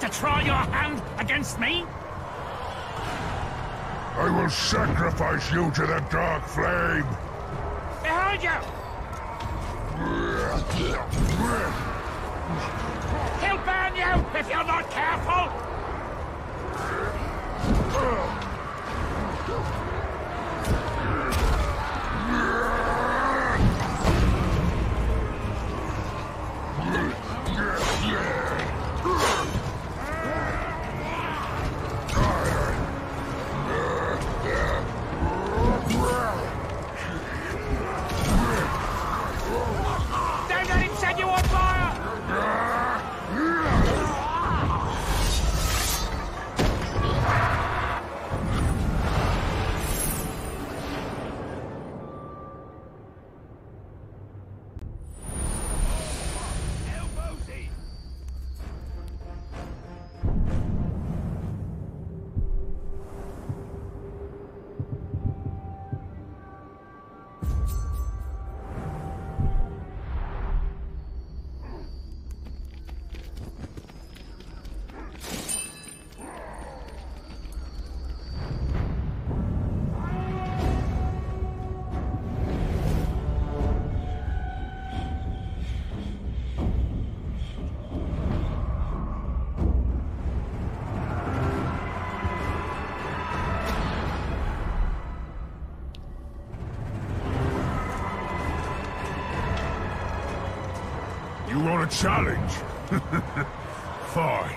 to try your hand against me? I will sacrifice you to the Dark Flame! Behind you! He'll burn you if you're not careful! Don't let him set you on fire! You want a challenge? Fine.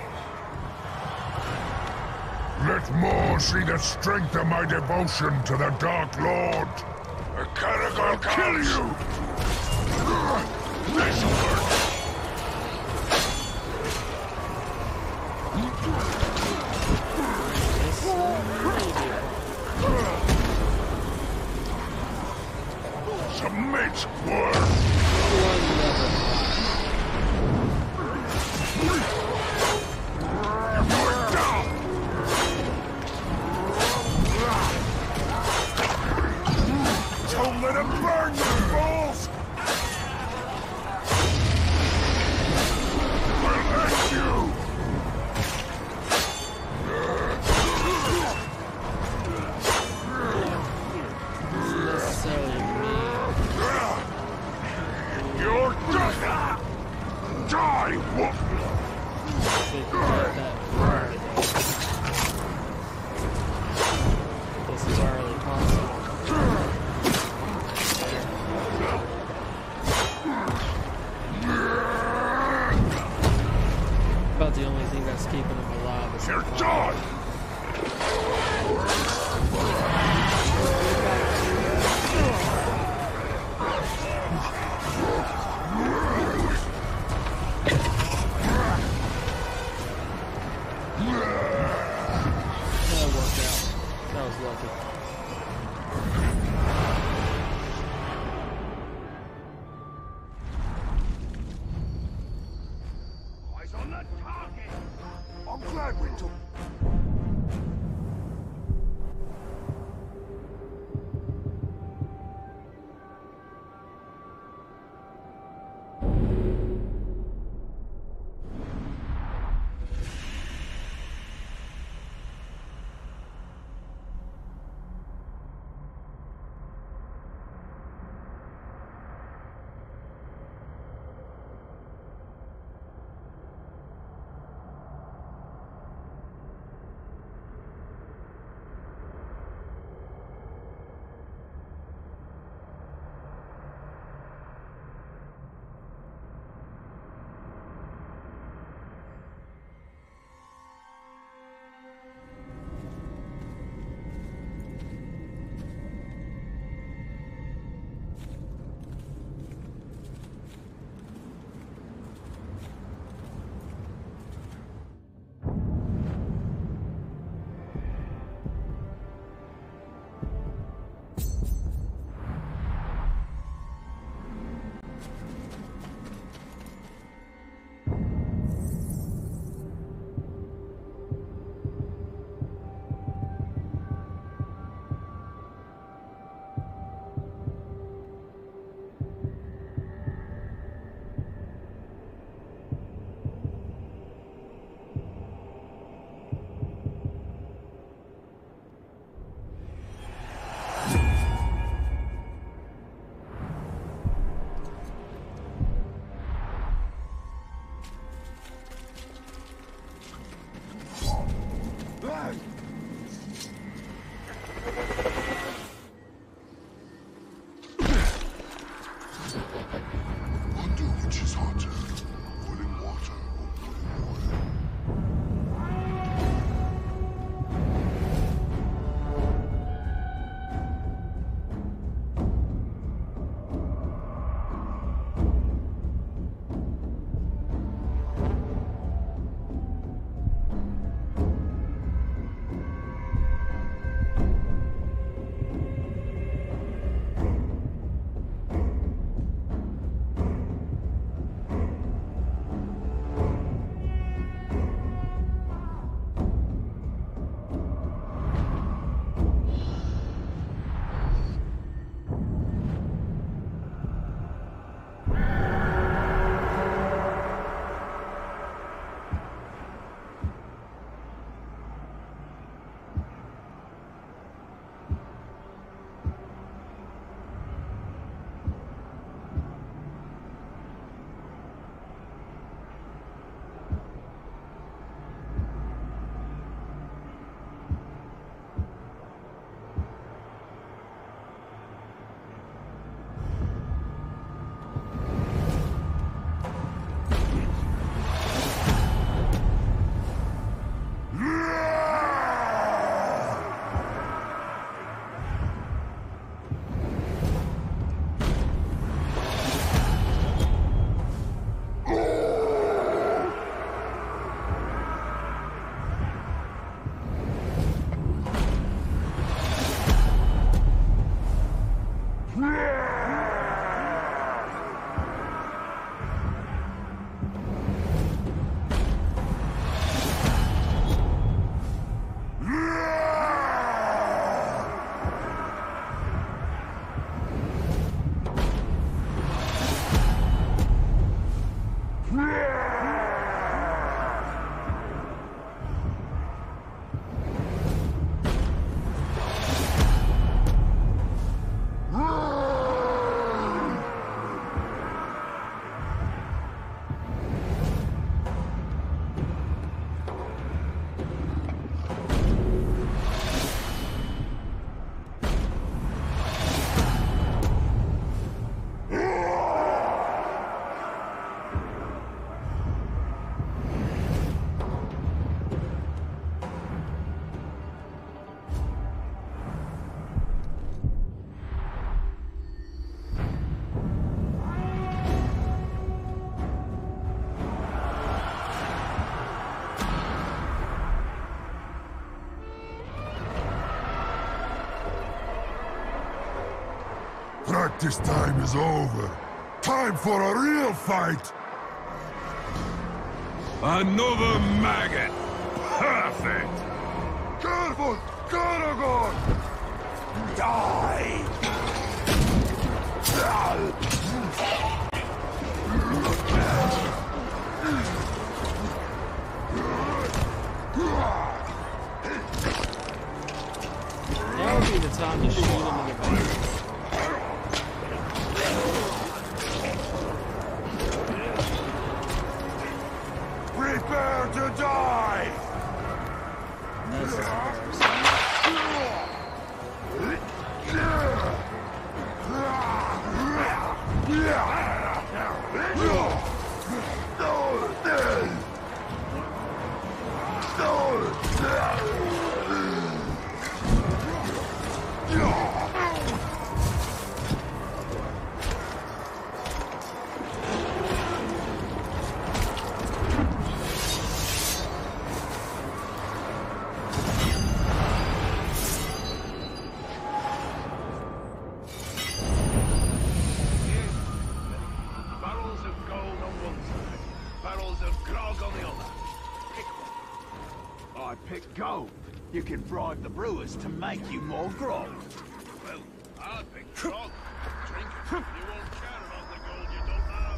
Let more see the strength of my devotion to the Dark Lord. A Caragor kill you! This hurts! Submit, worm! Don't let him burn, you fools! I'll end you! You're done! Die, wolf! This is hardly possible. Which is hotter, boiling water or boiling oil? Practice time is over. Time for a real fight! Another maggot! Perfect! Careful! Caragor! Die! Now would be the time to shoot him in the back. Prepare to die! Pick gold. You can bribe the brewers to make you more grog. Well, I'll pick grog. Drink it. You won't care about the gold you don't have.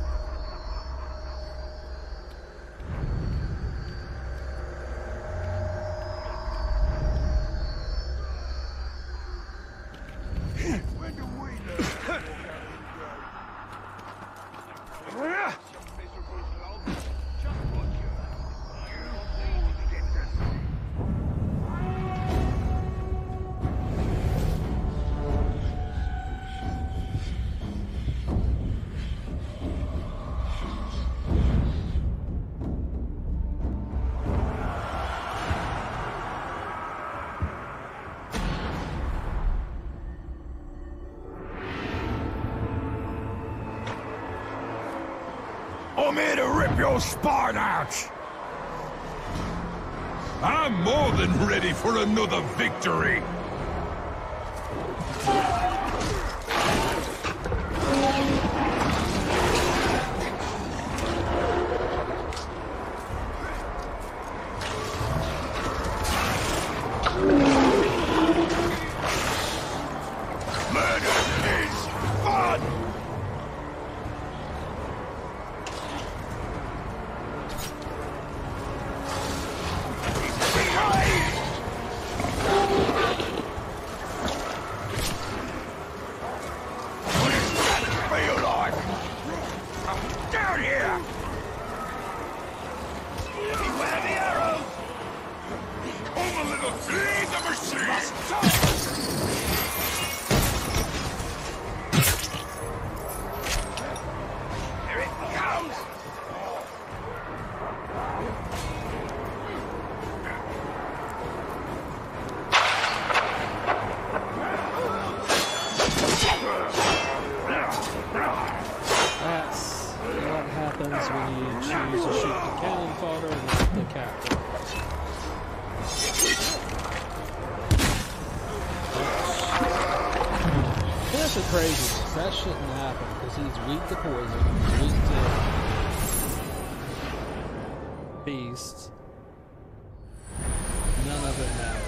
When do we learn to walk out of the grave? Some miserable clown. Just what you need to get this. I'm here to rip your spine out! I'm more than ready for another victory! Murder is fun! What does that feel like? I'm down here! Beware the arrow! Come a little flee the machine! Here it comes! That's what happens when you choose to shoot the cannon fodder and not the captain. That's a crazy. That shouldn't happen because he's weak to poison, he's weak to beasts. None of it matters.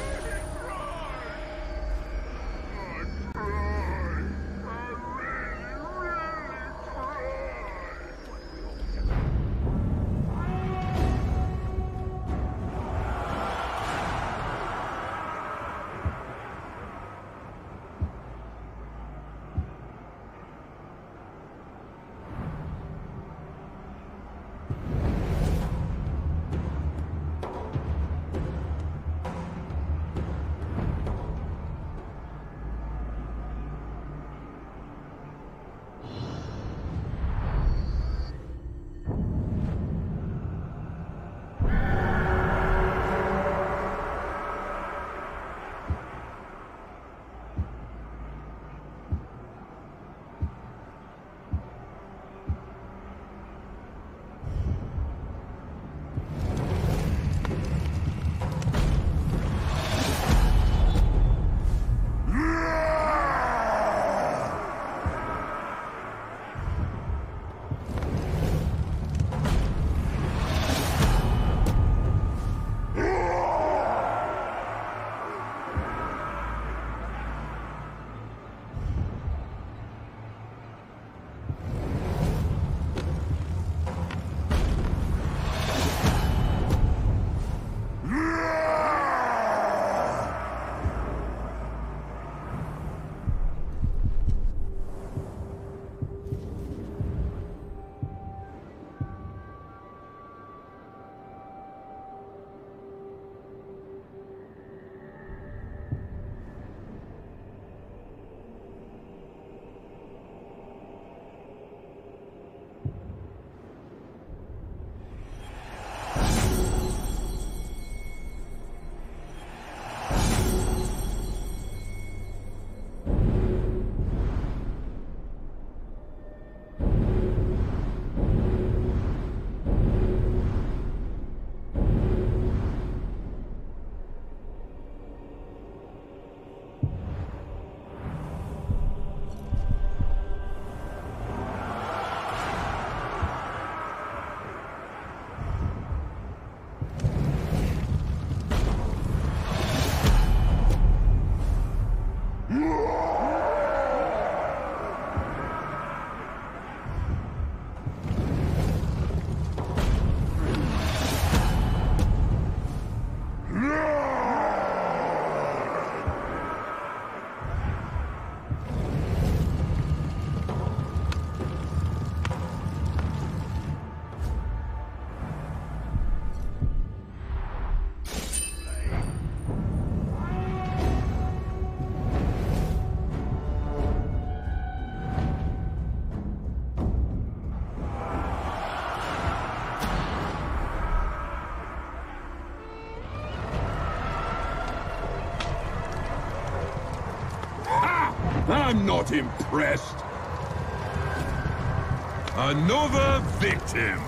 I'm not impressed. Another victim!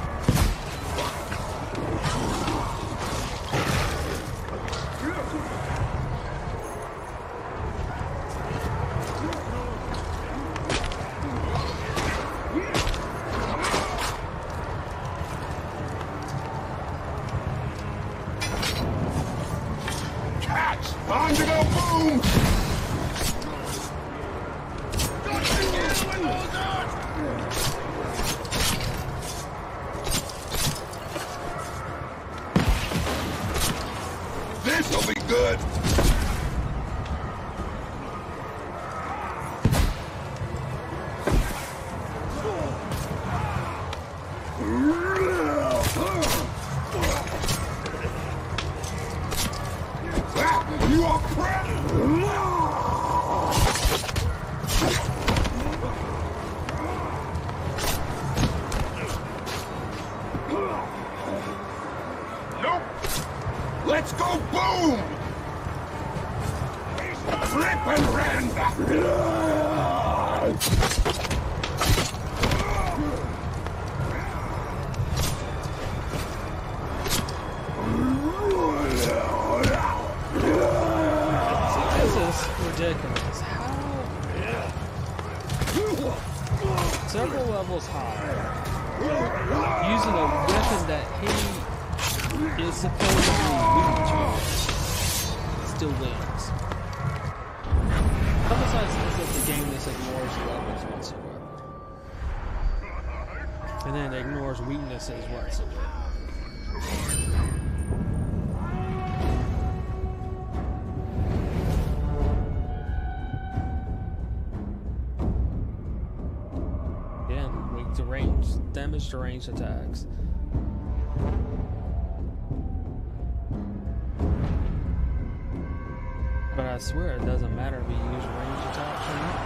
Catch! On to go boom! This'll be good! You are Nope! Let's go boom! Rip and rend! This is ridiculous. How? Several levels high. Using a weapon that he is supposedly weak to still wins. Besides this, the game just ignores levels whatsoever. And then ignores weaknesses whatsoever. Again, weak to range, damage to ranged attacks. But I swear it doesn't matter if you use ranged attacks or not.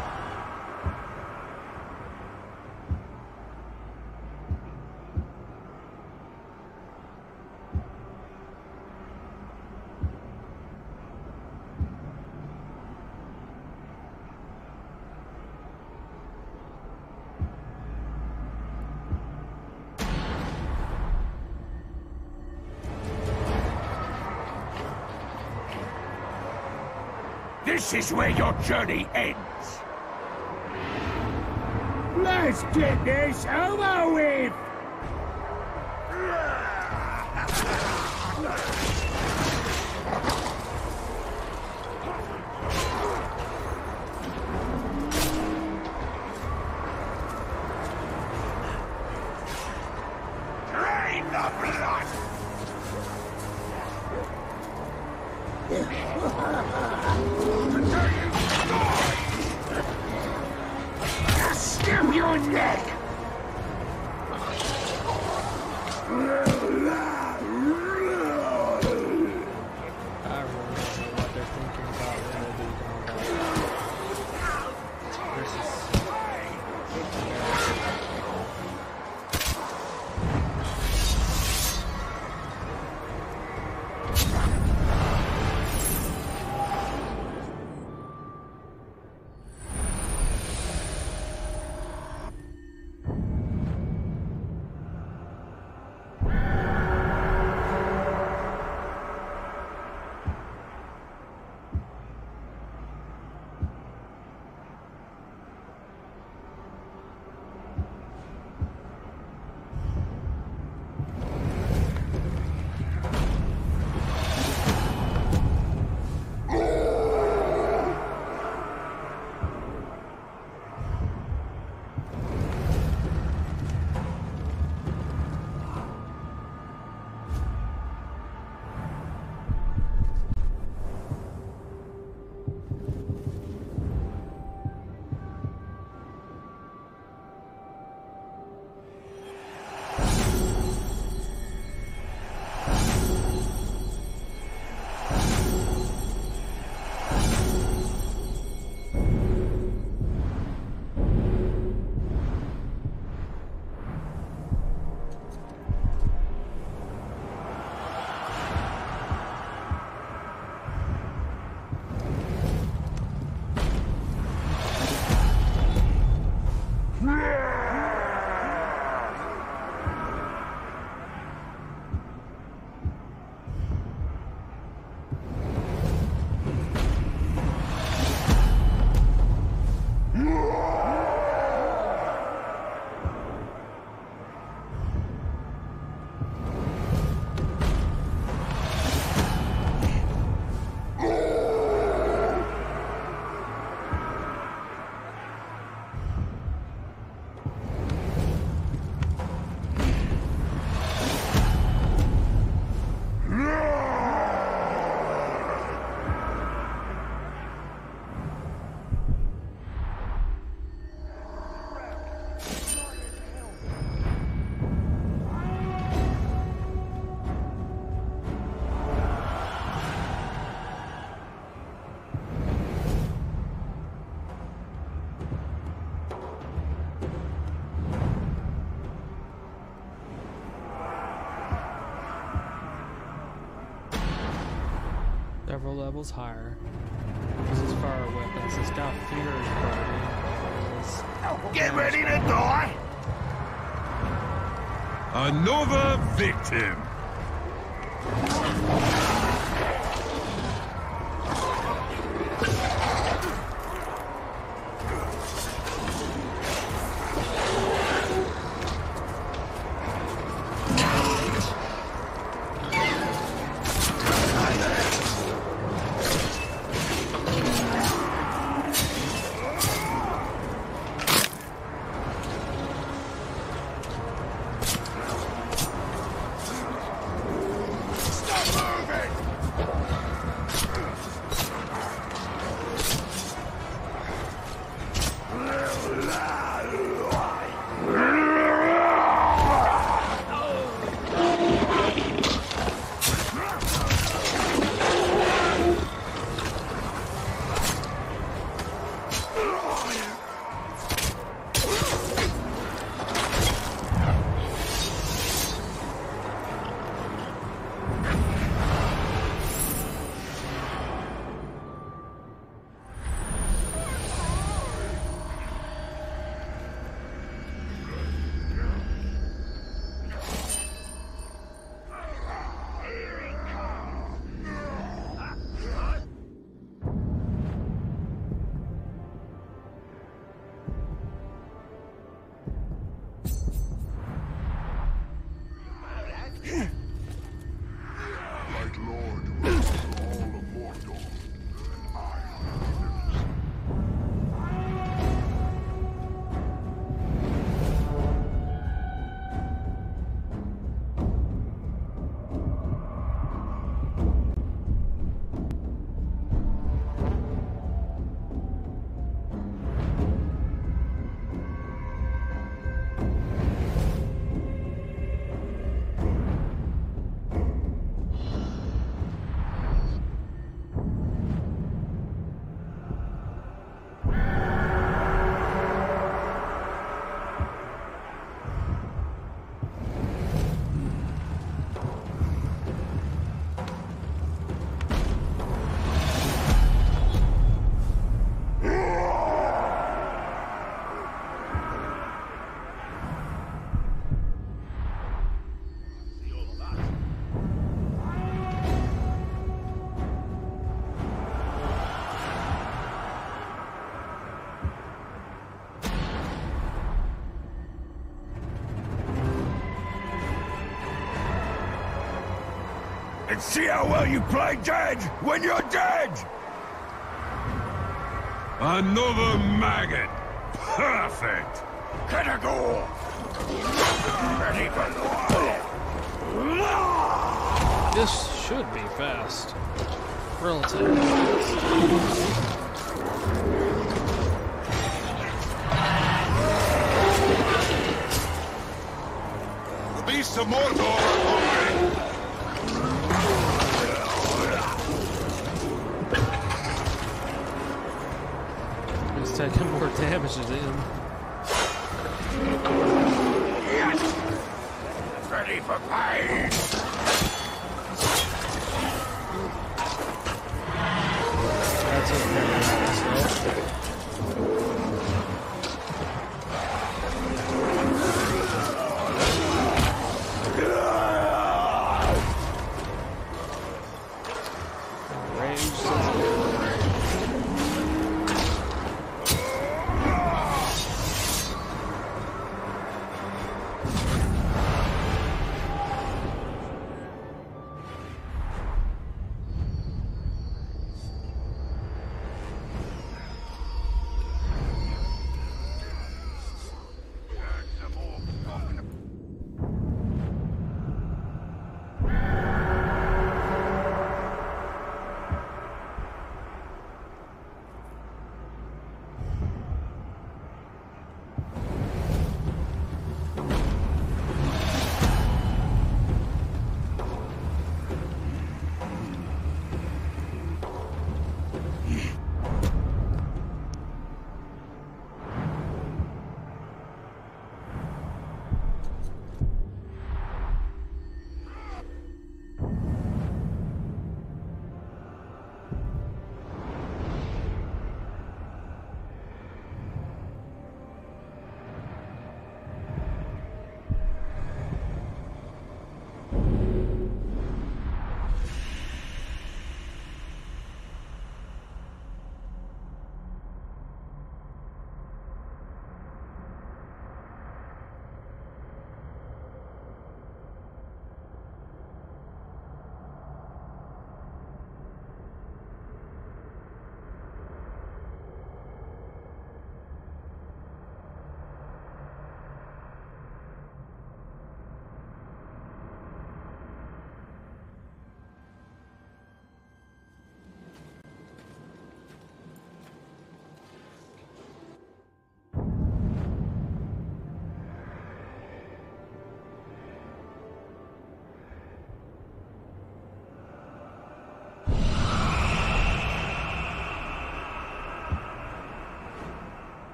This is where your journey ends. Let's get this over with! Drain the blood! Snap your neck! I really don't know what they're thinking about when they do combat. This is... several levels higher. Uses fire weapons. It's got fears burning. Get ready to die! Another victim! And see how well you play dead when you're dead! Another maggot! Perfect! Catagor! Ready for war! This should be fast. Relatively fast. Beasts of Mordor are hungry! He's taking more damage than him. Ready for pain! That's a very nice though.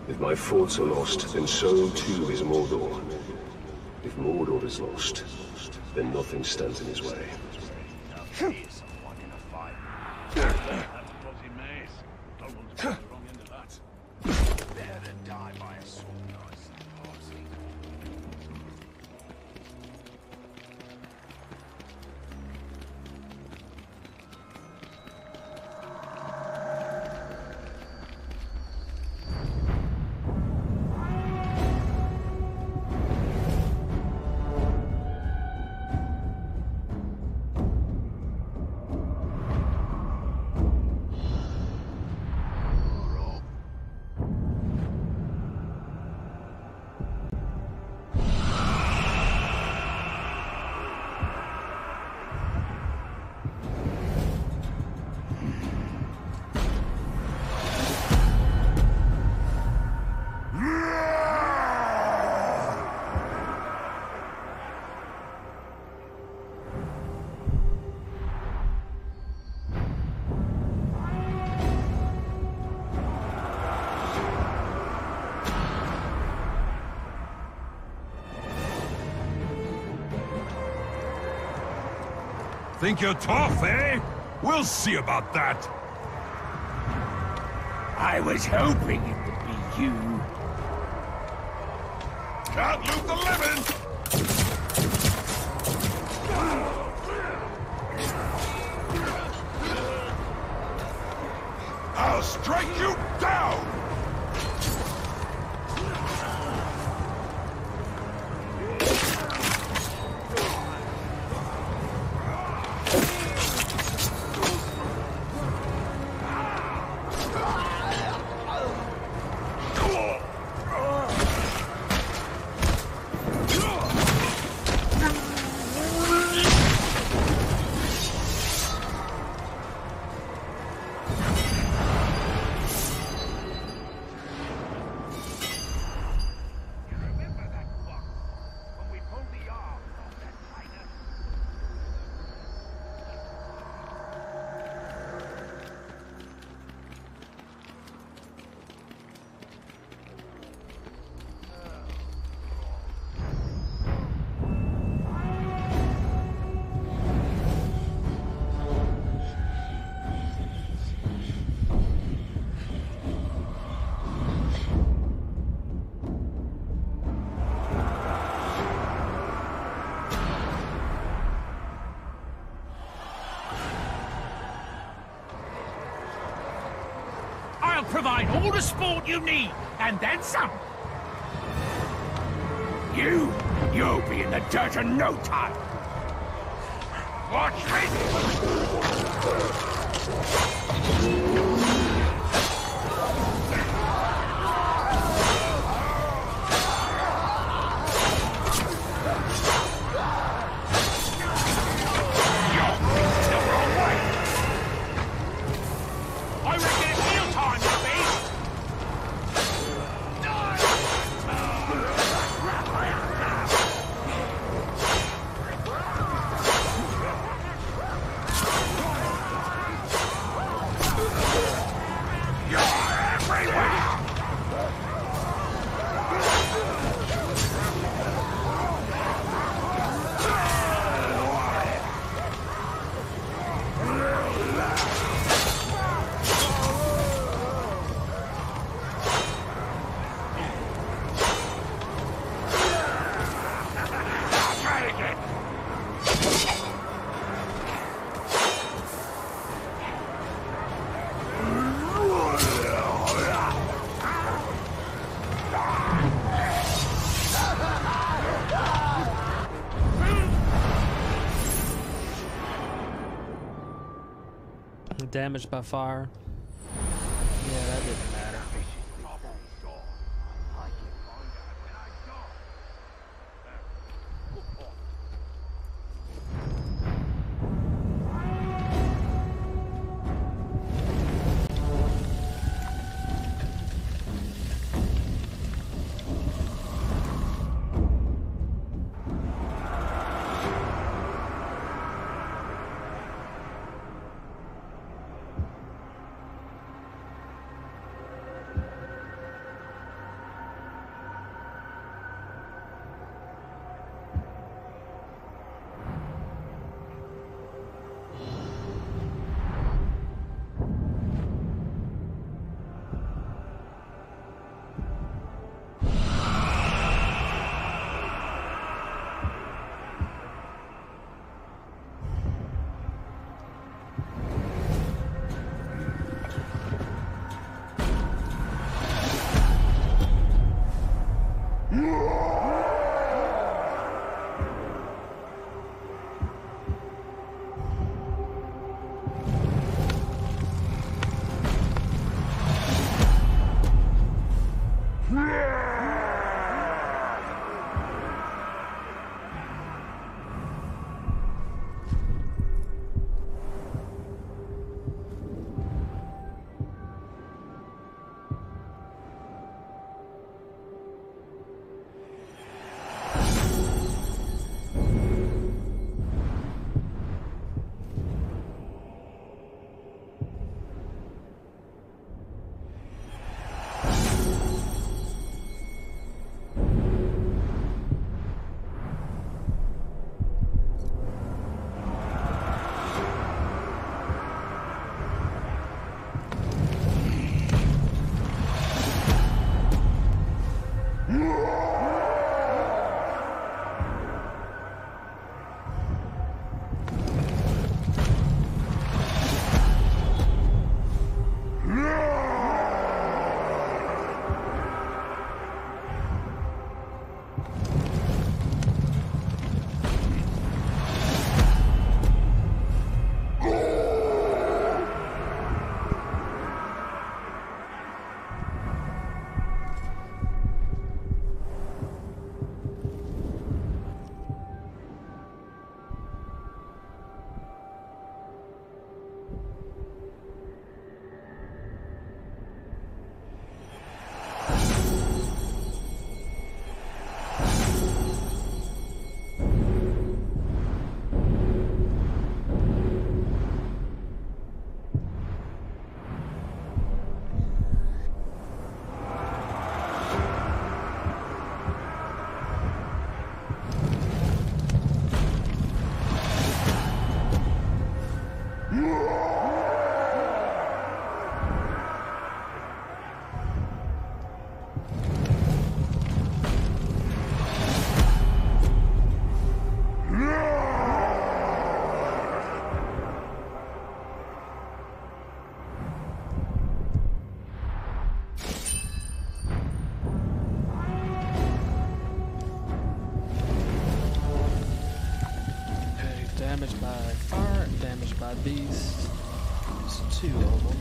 If my forts are lost, then so too is Mordor. If Mordor is lost, then nothing stands in his way. Now here's someone in a fight. That's fuzzy maze. I want to put the wrong end of that. Better than die by a sword, I suppose. Think you're tough, eh? We'll see about that. I was hoping it would be you. Can't lose the lemon! I'll strike you down! I'll provide all the sport you need, and then some. You'll be in the dirt in no time. Watch Damaged by fire. Yeah, that didn't matter. beast. There's 2 of them.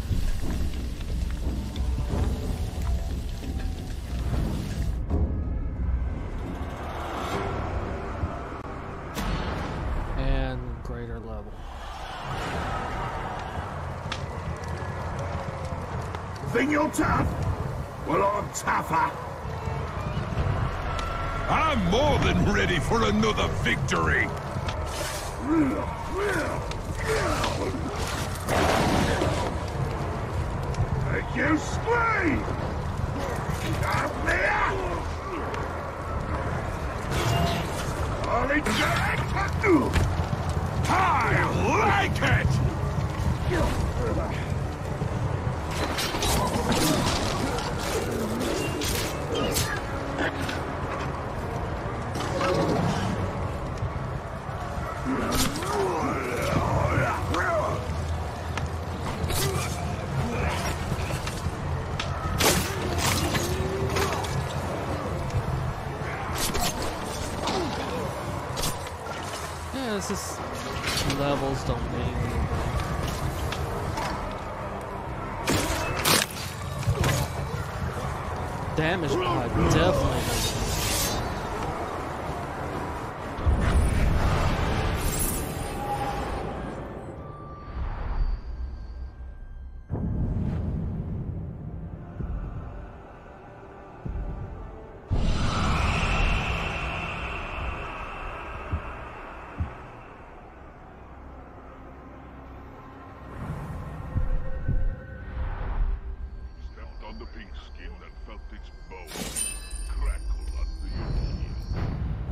And greater level. Think you're tough? Well, I'm tougher. I'm more than ready for another victory. Make you scream! Come here! Ollie Jack! I like it! Yeah, it's just levels don't mean anything. Damage definitely makes sense. Stepped on the pink skin and felt its bones crackle under your heel.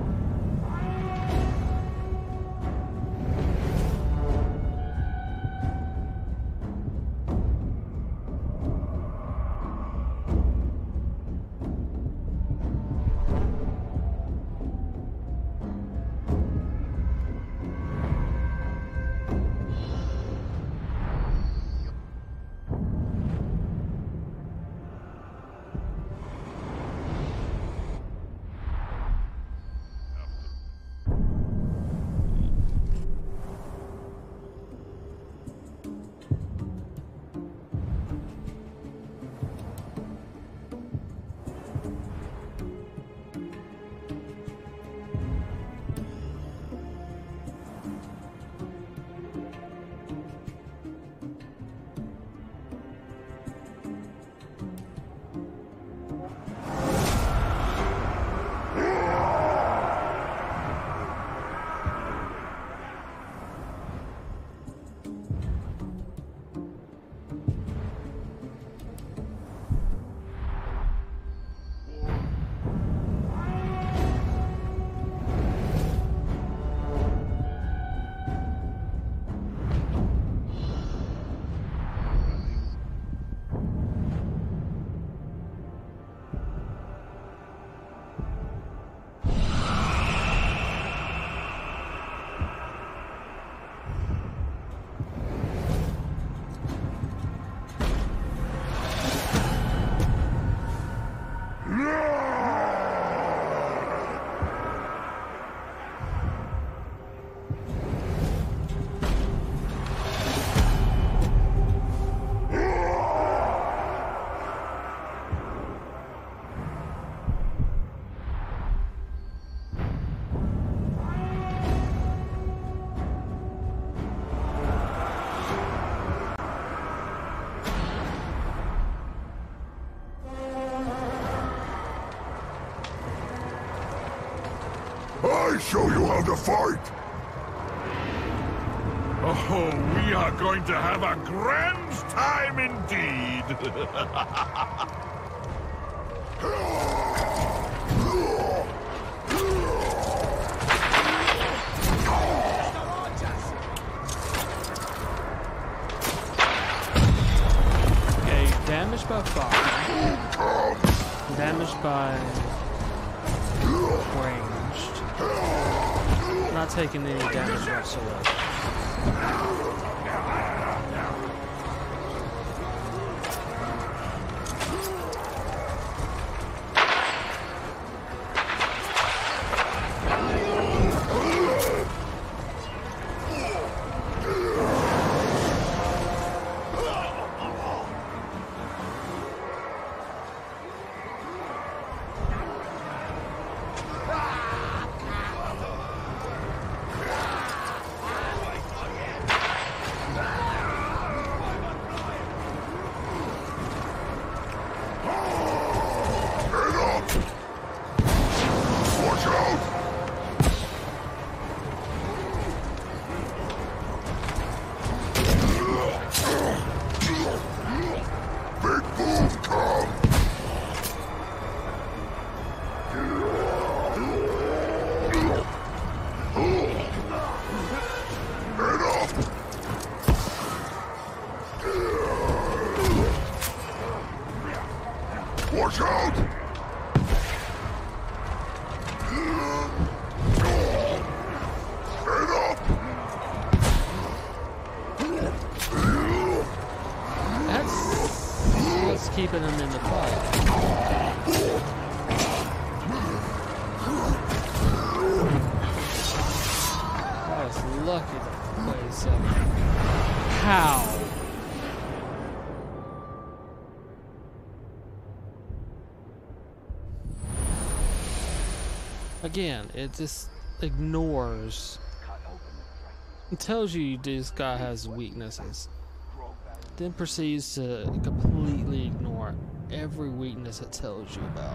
I show you how to fight! Oh, we are going to have a grand time indeed! Okay, damaged by fire. Damaged by ranged. Not taking any damage whatsoever. Watch out! Head up! That's what's keeping him in the fight. I was lucky to play something. How? Again, it just ignores. It tells you this guy has weaknesses. Then proceeds to completely ignore every weakness it tells you about.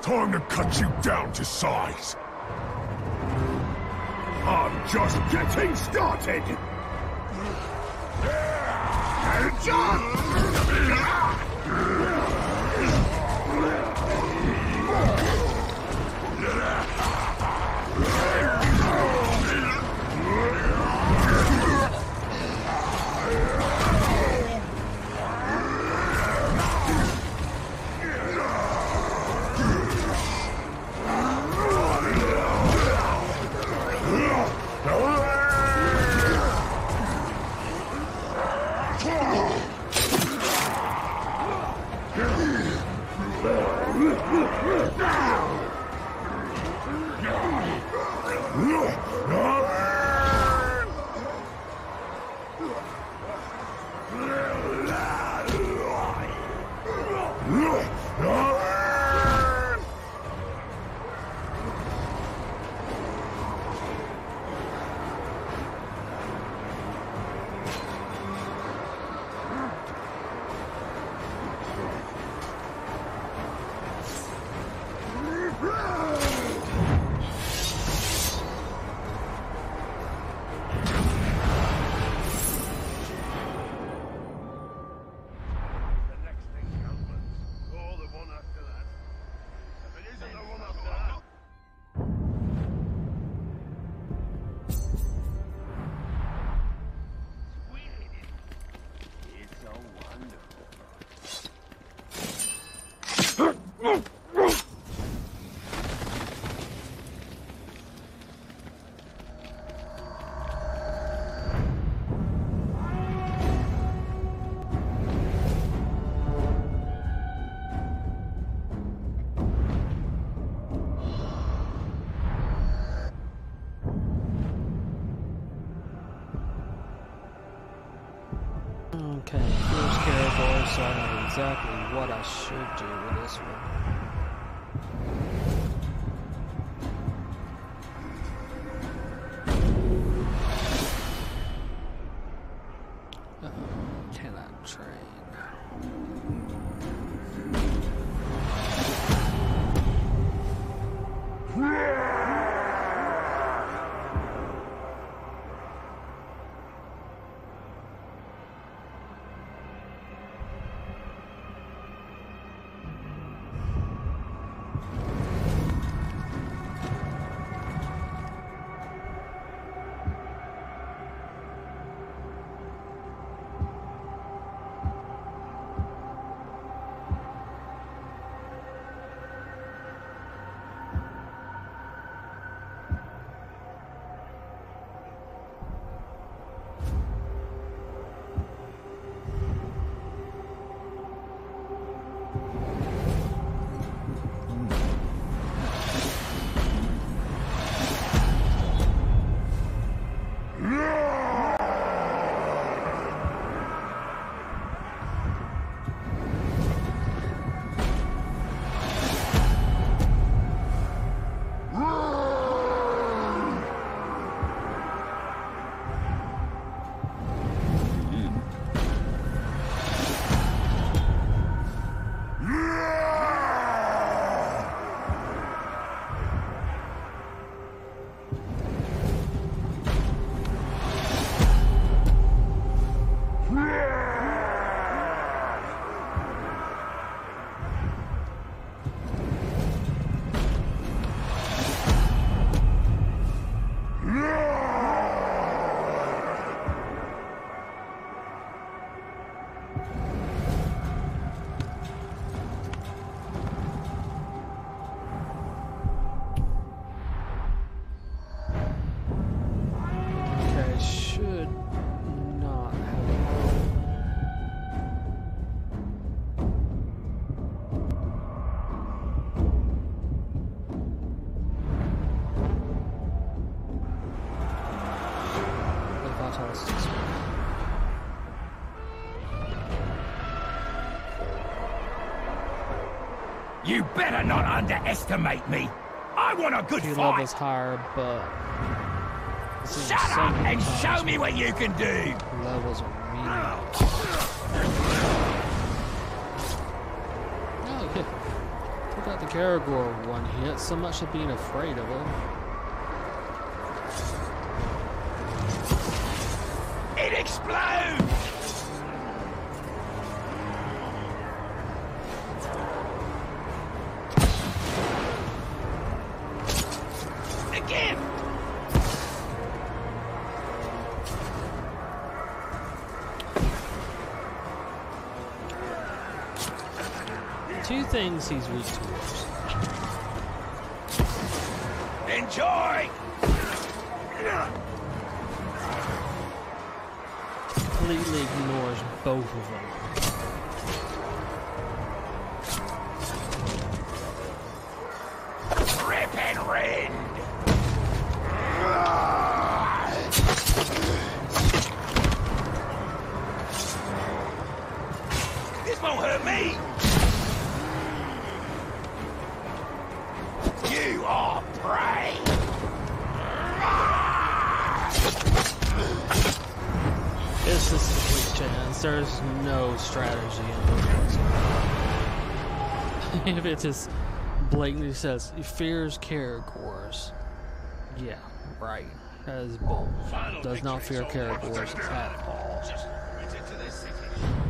Time to cut you down to size. I'm just getting started. Okay, here's Caragor, so I know exactly what I should do with this one. Cannot train. You better not underestimate me. I want a good Few fight. levels higher, but Shut up and show me what you can do. Levels are mean. Oh yeah, take that the Caragor one hit, so much of being afraid of him. It explodes! Again! Two things he's weak towards. Enjoy! Completely ignores both of them. Rip and rend! This won't hurt me! You are prey! It's just a complete chance. There's no strategy in it. If it just blatantly says, he fears Caragors. Yeah, right. That is bold. Does not fear Caragors at all. Just retreat to this city.